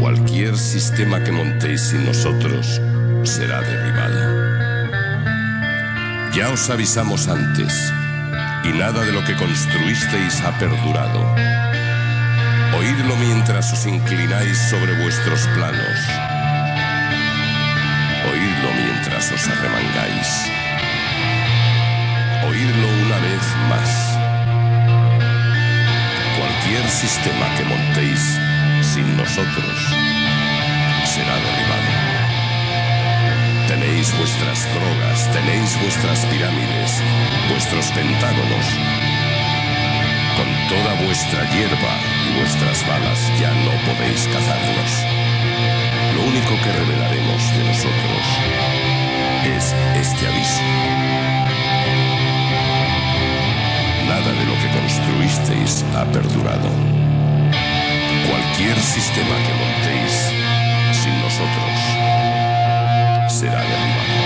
Cualquier sistema que montéis sin nosotros será derribado. Ya os avisamos antes, y nada de lo que construisteis ha perdurado. Oídlo mientras os inclináis sobre vuestros planos. Oídlo mientras os arremangáis. Oídlo una vez más. Cualquier sistema que montéis sin nosotros será derribado. Tenéis vuestras drogas, tenéis vuestras pirámides, vuestros pentágonos. Con toda vuestra hierba y vuestras balas ya no podéis cazarnos. Lo único que revelaremos de nosotros es este aviso. Nada de lo que construisteis ha perdurado. Cualquier sistema que montéis sin nosotros será derribado.